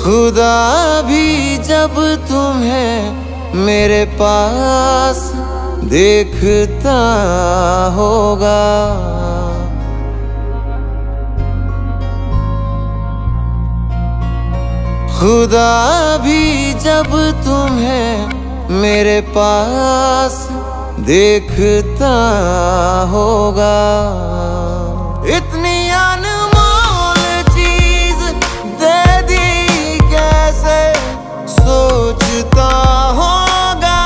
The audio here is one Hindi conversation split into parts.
खुदा भी जब तुम्हें मेरे पास देखता होगा, खुदा भी जब तुम्हें मेरे पास देखता होगा। इतनी अनमोल चीज दे दी कैसे सोचता होगा।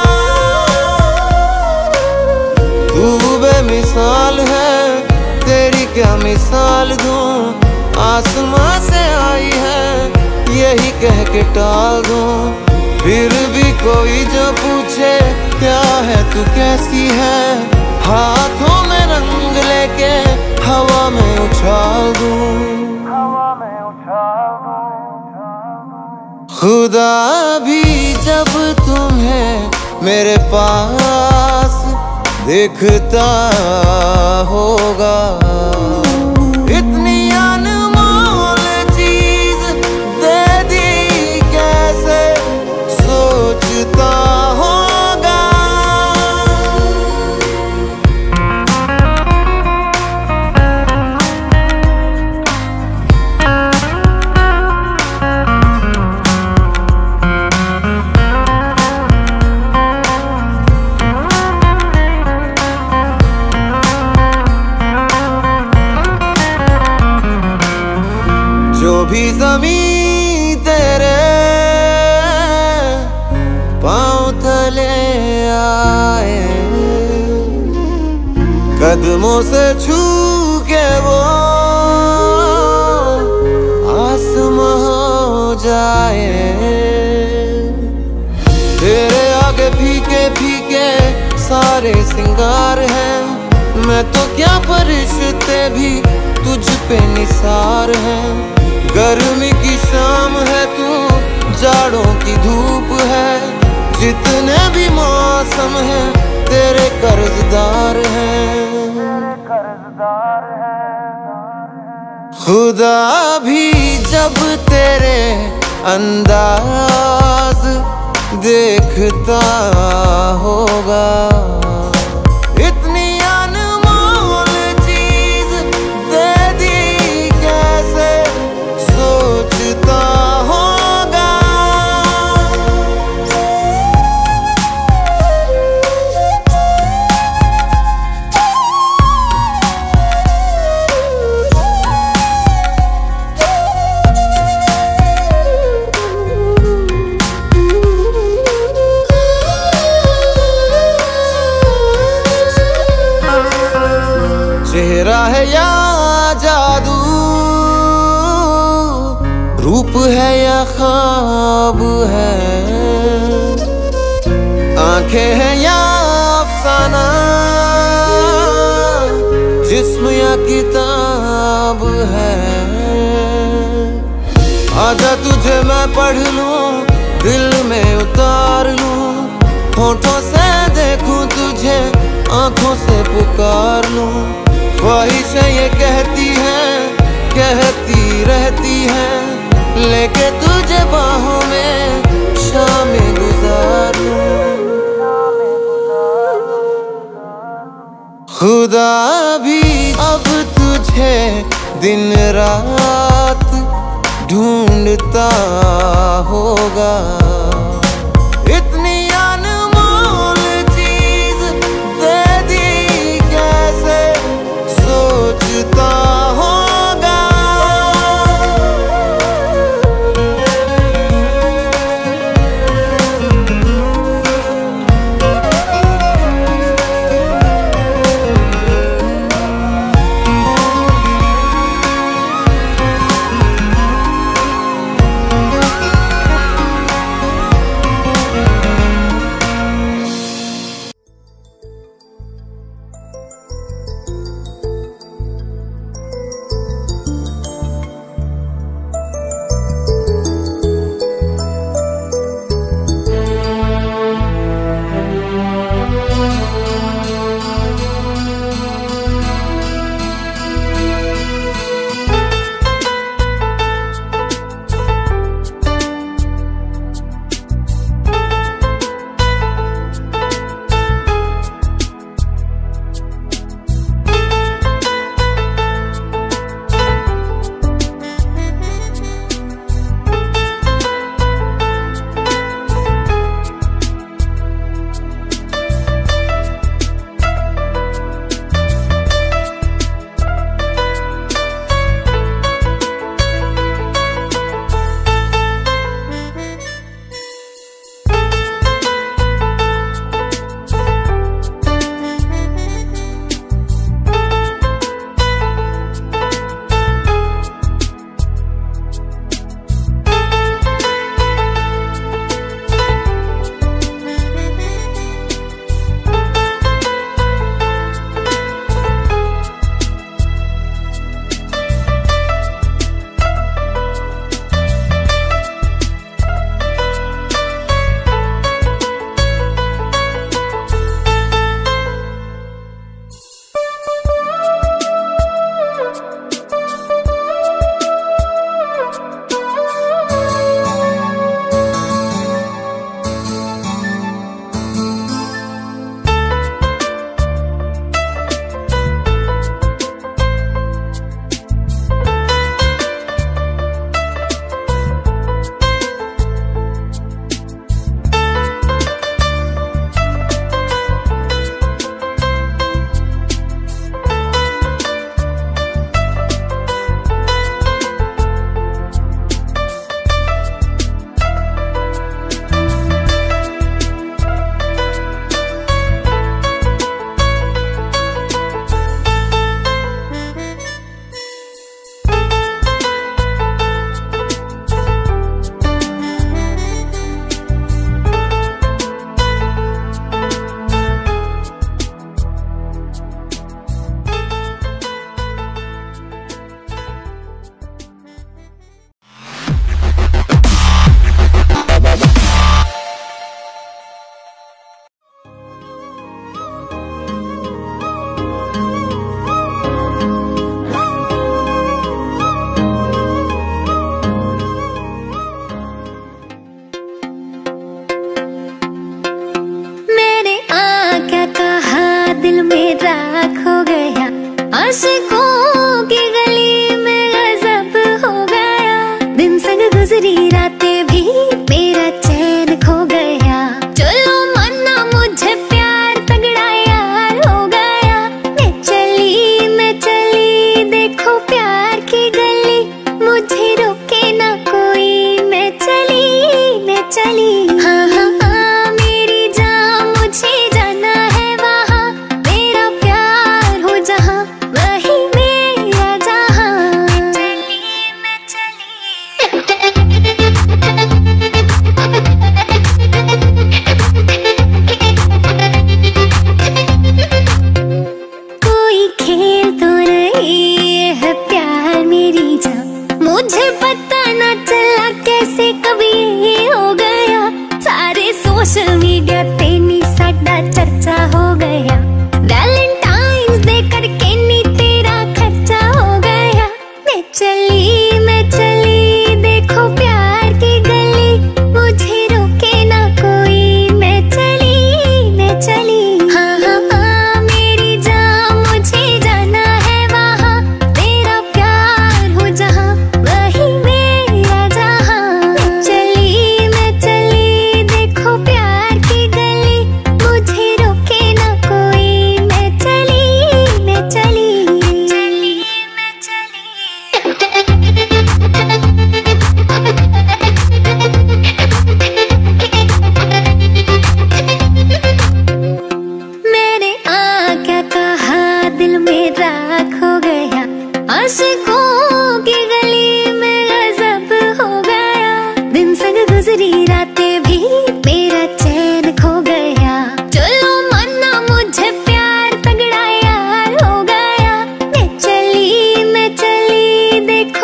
तू बेमिसाल है, तेरी क्या मिसाल दूं। आसमां से आई है यही कह के टाल दूं। फिर भी कोई जो पूछे क्या है तू कैसी है, हाथों में रंग लेके हवा में उछाल दूं। खुदा भी जब तुम्हें मेरे पास देखता होगा। इतनी अनमोल चीज दे दी कैसे सोचता होगा। जो भी ज़मीं तेरे पाँव तले आए, कदमों से छू के वो आसमां हो जाए। तेरे आगे फीके फीके सारे सिंगार हैं, मैं तो क्या फरिश्ते भी तुझ पे निसार हैं। गर्मी की शाम है तू, जाड़ों की धूप है, जितने भी मौसम हैं तेरे कर्जदार हैं। खुदा भी जब तेरे अंदाज देखता होगा। इतनी अनमोल चीज दे दी कैसे सोचता होगा। चेहरा है या जादू, रूप है या ख्वाब है, आंखें हैं या अफसाना, जिस्म या किताब है। आजा तुझे मैं पढ़ लूं, दिल में उतार लूं, होठों से देखूं तुझे, आंखों से पुकार लूं। ख्वाहिशें ये कहती रहती हैं, लेके तुझे बाहों में शामें गुजार लूं। खुदा भी अब तुझे दिन रात ढूंढता होगा। इतनी अनमोल चीज दे दी कैसे सोचता होगा।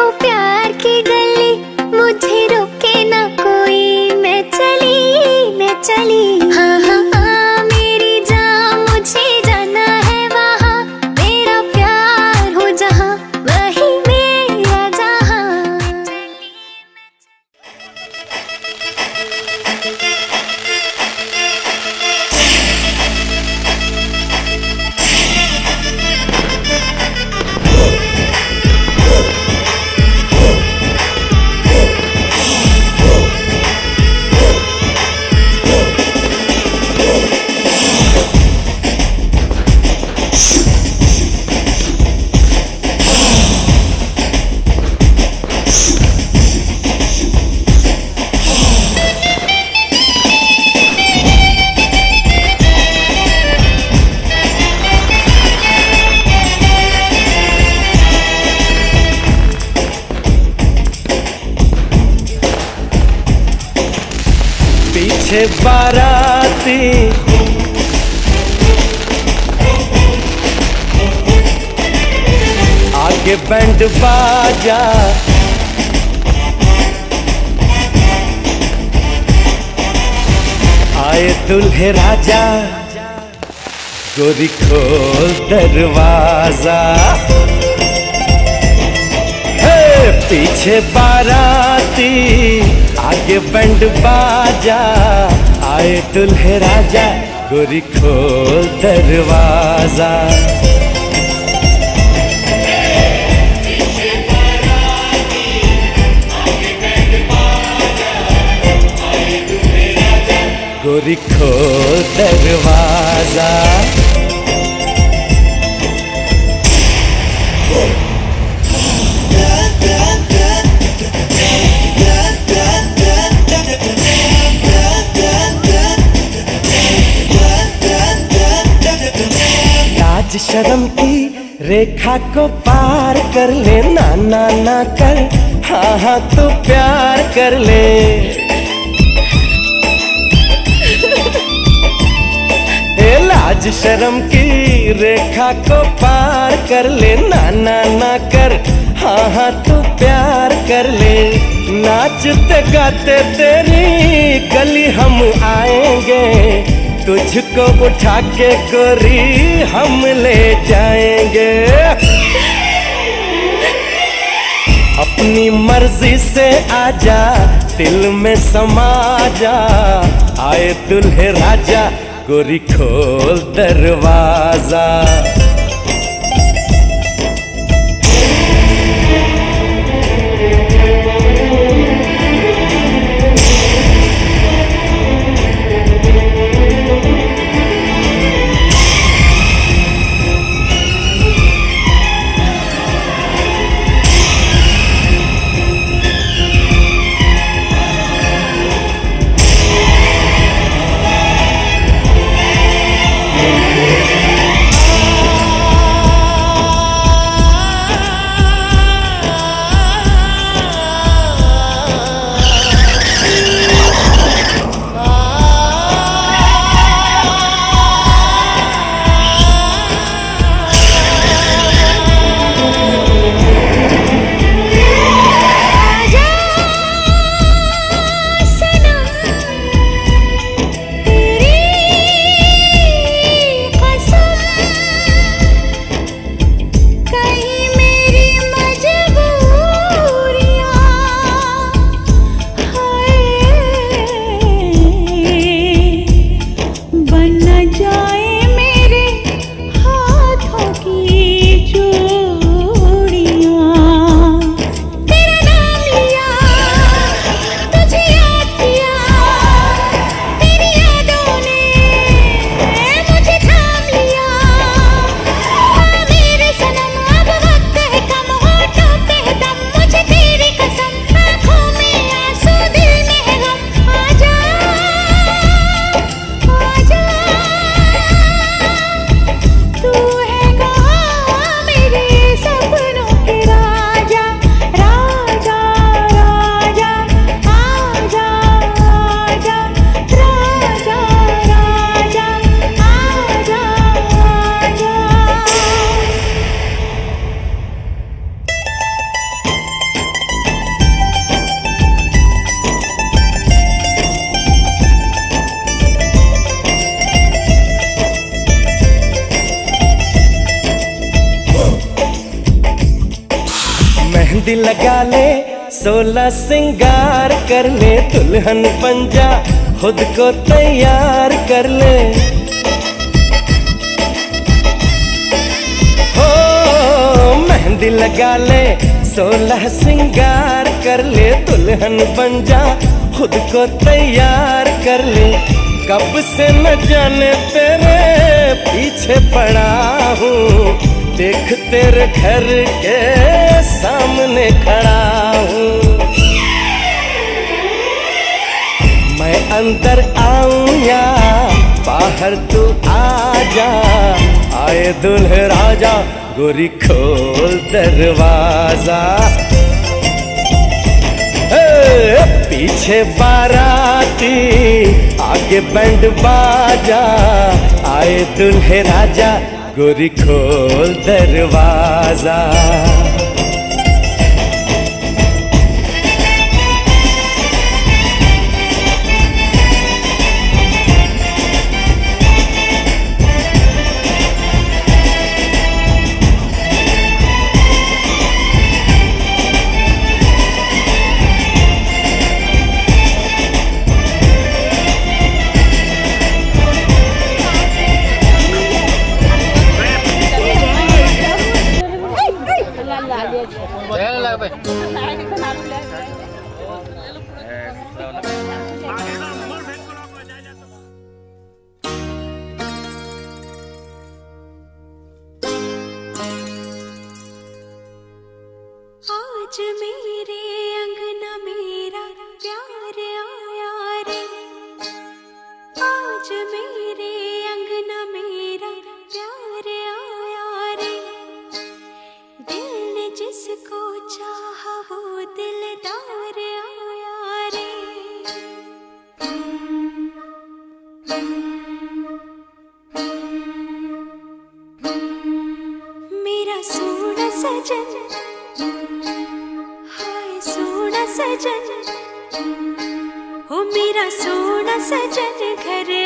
प्यार की गली, मुझे रोके ना कोई, मैं चली। हाँ हाँ हाँ मेरी जान, मुझे जाना है वहाँ, मेरा प्यार हो जहाँ, वही मेरा जहाँ। पीछे बाराती आगे बैंड बाजा, आए दुल्हे राजा, गोरी खोल दरवाजा। पीछे बाराती आगे बैंड बाजा, आए दुल्हे राजा, गोरी खोल दरवाजा। गोरी खोल दरवाजा। लाज शर्म की रेखा को पार कर ले, ना ना ना कर, हाँ हाँ तू प्यार कर ले। लाज शर्म की रेखा को पार कर ले, ना ना ना कर, हाँ हाँ तू प्यार कर ले। नाचते गाते तेरी गली हम आएंगे, तुझको उठा के गोरी हम ले जाएंगे। अपनी मर्जी से आजा, दिल में समा जा, आए दुल्हे राजा, गोरी खोल दरवाजा। मेहंदी लगा ले 16 सिंगार कर ले, दुल्हन बन जा खुद को तैयार कर ले। हो मेहंदी लगा ले 16 सिंगार कर ले, दुल्हन बन जा खुद को तैयार कर ले। कब से न जाने तेरे पीछे पड़ा हूँ, देख तेरे घर के सामने खड़ा हूँ। मैं अंदर आऊं या बाहर तू आ जा, आए दुल्हे राजा गोरी खोल दरवाजा। पीछे बाराती आगे बैंड बाजा, आए दुल्हे राजा गोरी खोल दरवाजा। आज मेरे अंगना मेरा प्यार आया रे, आज मेरे अंगना मेरा प्यार आया रे। दिल ने जिसको चाहा वो दिलदार आया रे। मेरा सोना सजन, हाय सोना सजन, ओ मेरा सोना सजन घर